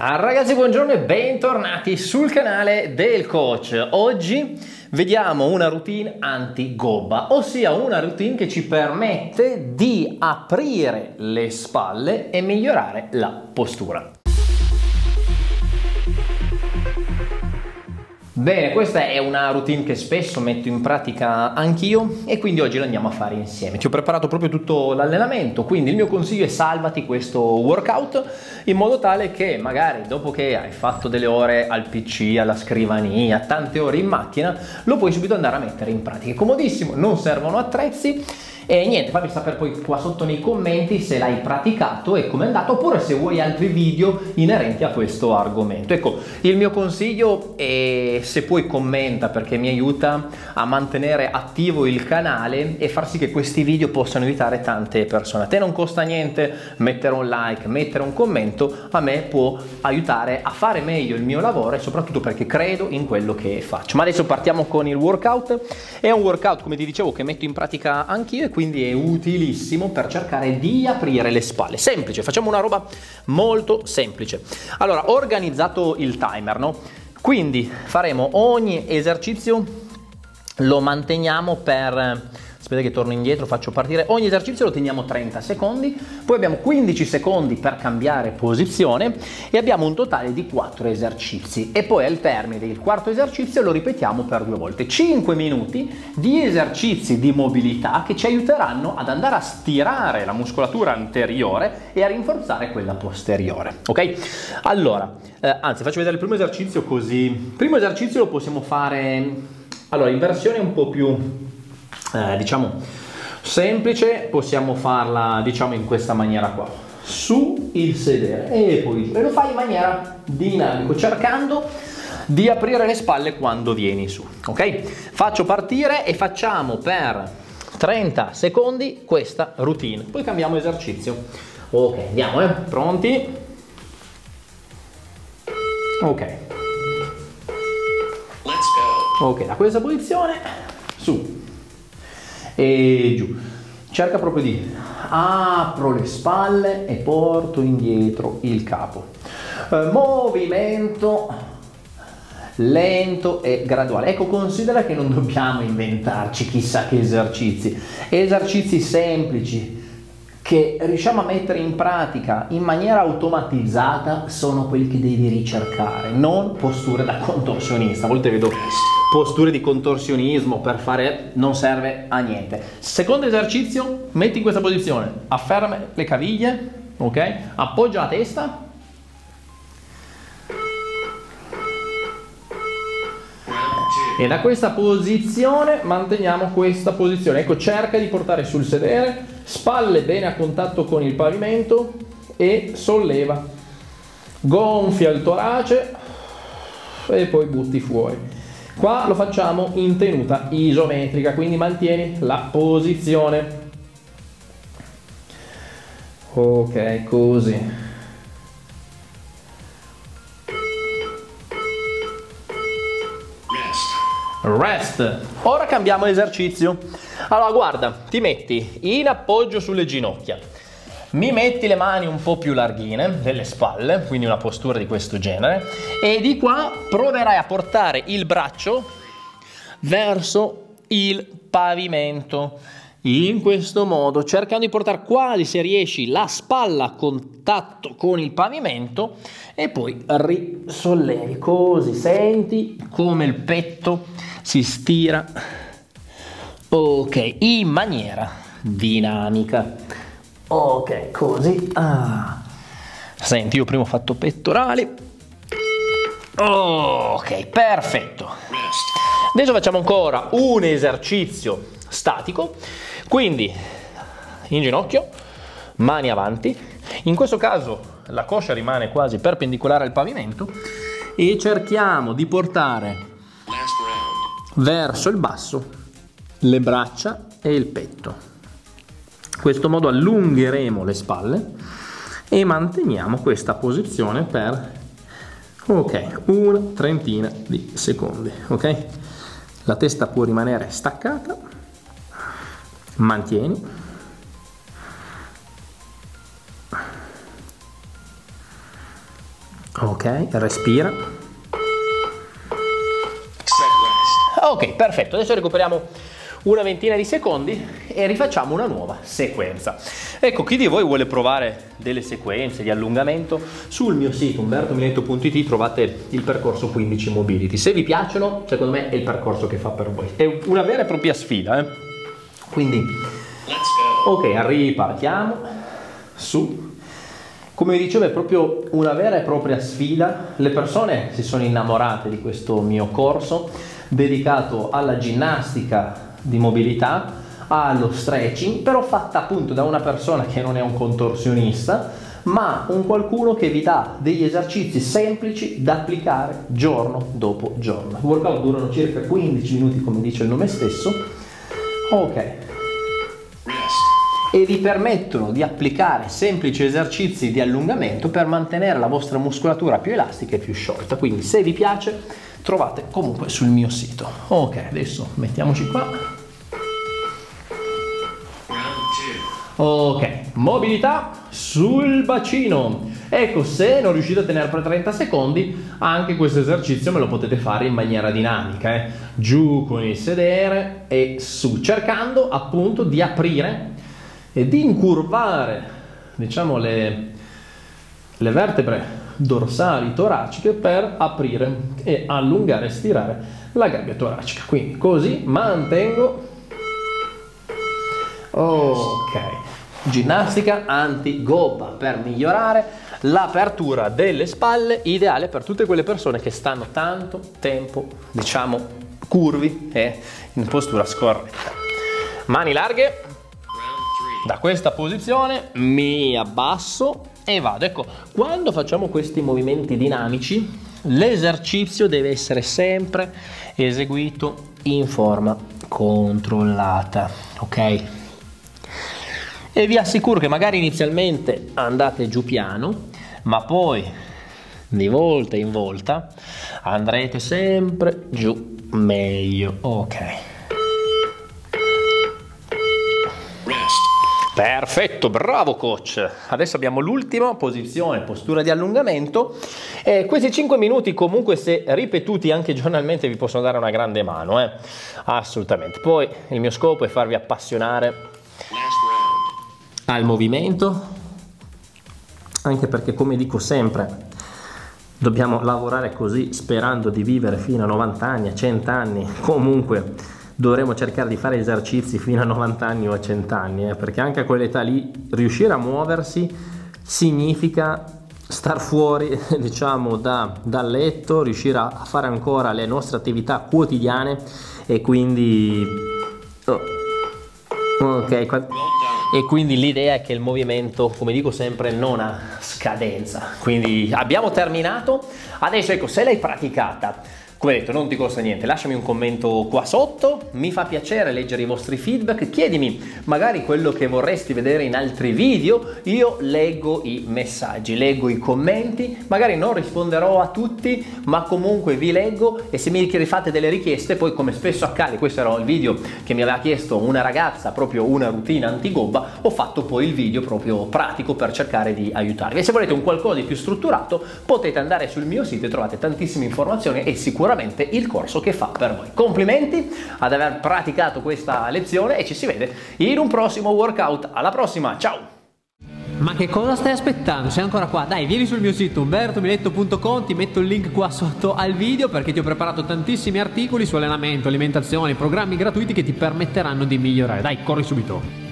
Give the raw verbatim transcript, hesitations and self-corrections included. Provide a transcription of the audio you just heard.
Ah, ragazzi, buongiorno e bentornati sul canale del coach. Oggi vediamo una routine anti-gobba, ossia una routine che ci permette di aprire le spalle e migliorare la postura. Bene, questa è una routine che spesso metto in pratica anch'io e quindi oggi la andiamo a fare insieme. Ti ho preparato proprio tutto l'allenamento, quindi il mio consiglio è salvati questo workout in modo tale che magari dopo che hai fatto delle ore al P C, alla scrivania, tante ore in macchina, lo puoi subito andare a mettere in pratica. È comodissimo, non servono attrezzi. E niente, fammi sapere poi qua sotto nei commenti se l'hai praticato e come è andato, oppure se vuoi altri video inerenti a questo argomento. Ecco, il mio consiglio è, se puoi commenta, perché mi aiuta a mantenere attivo il canale e far sì che questi video possano aiutare tante persone. A te non costa niente mettere un like, mettere un commento, a me può aiutare a fare meglio il mio lavoro e soprattutto perché credo in quello che faccio. Ma adesso partiamo con il workout. È un workout, come ti dicevo, che metto in pratica anch'io, quindi è utilissimo per cercare di aprire le spalle. Semplice, facciamo una roba molto semplice. Allora, ho organizzato il timer, no? Quindi faremo ogni esercizio, lo manteniamo per... Aspetta che torno indietro, faccio partire. Ogni esercizio lo teniamo trenta secondi, poi abbiamo quindici secondi per cambiare posizione e abbiamo un totale di quattro esercizi. E poi al termine del quarto esercizio lo ripetiamo per due volte. cinque minuti di esercizi di mobilità che ci aiuteranno ad andare a stirare la muscolatura anteriore e a rinforzare quella posteriore. Ok? Allora, eh, anzi, faccio vedere il primo esercizio così. Il primo esercizio lo possiamo fare, allora, in versione un po' più... Eh, diciamo semplice, possiamo farla diciamo in questa maniera qua, su il sedere e poi giù, e lo fai in maniera dinamico, cercando di aprire le spalle quando vieni su. Ok, faccio partire e facciamo per trenta secondi questa routine, poi cambiamo esercizio. Ok, andiamo, eh? Pronti? Ok, let's go. Ok, da questa posizione su e giù, cerca proprio di apro le spalle e porto indietro il capo, eh, movimento lento e graduale. Ecco, considera che non dobbiamo inventarci chissà che esercizi, esercizi semplici che riusciamo a mettere in pratica in maniera automatizzata sono quelli che devi ricercare, non posture da contorsionista. A volte vedo posture di contorsionismo per fare, non serve a niente. Secondo esercizio, metti in questa posizione, afferma le caviglie, ok? Appoggia la testa. E da questa posizione manteniamo questa posizione. Ecco, cerca di portare sul sedere, spalle bene a contatto con il pavimento e solleva. Gonfia il torace e poi butti fuori. Qua lo facciamo in tenuta isometrica, quindi mantieni la posizione. Ok, così. Rest. Ora cambiamo esercizio. Allora guarda, ti metti in appoggio sulle ginocchia, mi metti le mani un po' più larghine nelle spalle, quindi una postura di questo genere, e di qua proverai a portare il braccio verso il pavimento in questo modo, cercando di portare quasi, se riesci, la spalla a contatto con il pavimento e poi risollevi, così senti come il petto si stira, ok, in maniera dinamica. Ok, così. Ah. Senti, io prima ho fatto pettorali. Ok, perfetto. Adesso facciamo ancora un esercizio statico, quindi in ginocchio, mani avanti. In questo caso la coscia rimane quasi perpendicolare al pavimento e cerchiamo di portare verso il basso le braccia e il petto. In questo modo allungheremo le spalle e manteniamo questa posizione per ok, una trentina di secondi. Ok, la testa può rimanere staccata, mantieni, Ok, respira. Ok, perfetto, adesso recuperiamo una ventina di secondi e rifacciamo una nuova sequenza. Ecco, chi di voi vuole provare delle sequenze di allungamento, sul mio sito umberto miletto punto it trovate il percorso quindici mobility. Se vi piacciono, secondo me è il percorso che fa per voi. È una vera e propria sfida, eh? Quindi, ok, ripartiamo su. Come vi dicevo, è proprio una vera e propria sfida. Le persone si sono innamorate di questo mio corso dedicato alla ginnastica di mobilità, allo stretching, però fatta appunto da una persona che non è un contorsionista, ma un qualcuno che vi dà degli esercizi semplici da applicare giorno dopo giorno. I workout durano circa quindici minuti, come dice il nome stesso. Ok. E vi permettono di applicare semplici esercizi di allungamento per mantenere la vostra muscolatura più elastica e più sciolta. Quindi se vi piace trovate comunque sul mio sito. Ok, adesso mettiamoci qua. Ok, mobilità sul bacino. Ecco, se non riuscite a tenere per trenta secondi, anche questo esercizio me lo potete fare in maniera dinamica, eh? Giù con il sedere e su, cercando appunto di aprire e di incurvare, diciamo, le, le vertebre dorsali toraciche per aprire e allungare e stirare la gabbia toracica. Quindi così mantengo. Ok, ginnastica anti-gobba per migliorare l'apertura delle spalle, ideale per tutte quelle persone che stanno tanto tempo, diciamo, curvi e in postura scorretta. Mani larghe. Da questa posizione mi abbasso e vado. Ecco, quando facciamo questi movimenti dinamici, l'esercizio deve essere sempre eseguito in forma controllata, ok? E vi assicuro che magari inizialmente andate giù piano, ma poi di volta in volta andrete sempre giù meglio, ok? Perfetto, bravo coach. Adesso abbiamo l'ultima posizione, postura di allungamento. E questi cinque minuti comunque, se ripetuti anche giornalmente, vi possono dare una grande mano, eh? Assolutamente. Poi il mio scopo è farvi appassionare al movimento, anche perché, come dico sempre, dobbiamo lavorare così sperando di vivere fino a novanta anni, a cento anni. Comunque dovremo cercare di fare esercizi fino a novanta anni o a cento anni, eh, perché anche a quell'età lì riuscire a muoversi significa star fuori, diciamo, da, dal letto, riuscire a fare ancora le nostre attività quotidiane e quindi oh. ok, e quindi l'idea è che il movimento, come dico sempre, non ha scadenza. Quindi abbiamo terminato. Adesso, ecco, se l'hai praticata, come detto, non ti costa niente, lasciami un commento qua sotto, mi fa piacere leggere i vostri feedback, chiedimi magari quello che vorresti vedere in altri video, io leggo i messaggi, leggo i commenti, magari non risponderò a tutti, ma comunque vi leggo, e se mi fate delle richieste, poi come spesso accade, questo era il video che mi aveva chiesto una ragazza, proprio una routine antigobba, ho fatto poi il video proprio pratico per cercare di aiutarvi. E se volete un qualcosa di più strutturato, potete andare sul mio sito e trovate tantissime informazioni e sicuramente il corso che fa per voi. Complimenti ad aver praticato questa lezione e ci si vede in un prossimo workout. Alla prossima, ciao! Ma che cosa stai aspettando? Sei ancora qua? Dai, vieni sul mio sito umberto miletto punto com, ti metto il link qua sotto al video, perché ti ho preparato tantissimi articoli su allenamento, alimentazione, programmi gratuiti che ti permetteranno di migliorare. Dai, corri subito!